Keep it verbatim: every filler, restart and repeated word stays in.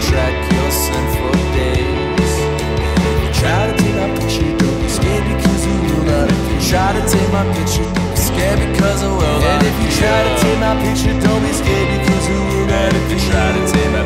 track your sinful days. If you try to take my picture, don't be scared because you will not. If you try to take my picture, don't be scared because I will not. And if you try to take my picture, don't be scared because you will not. If you try to take my